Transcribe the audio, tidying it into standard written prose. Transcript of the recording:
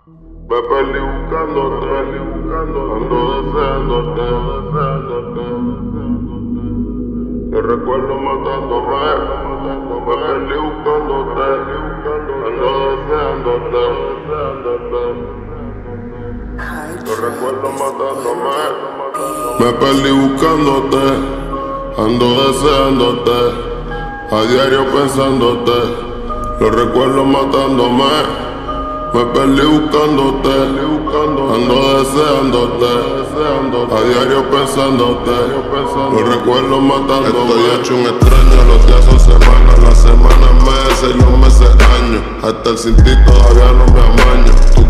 Me perdí buscándote, ando deseándote. Te recuerdo matándome, me perdí buscándote, ando deseándote. Te recuerdo matándome, me perdí buscándote, ando deseándote, a diario pensándote, los recuerdos matándome. Me perdí buscándote, ando deseándote, a diario pensándote, los recuerdos matándome. Estoy hecho un extraño, los días son semanas, las semanas meses y los meses años. Hasta el sin ti todavía no me amaño.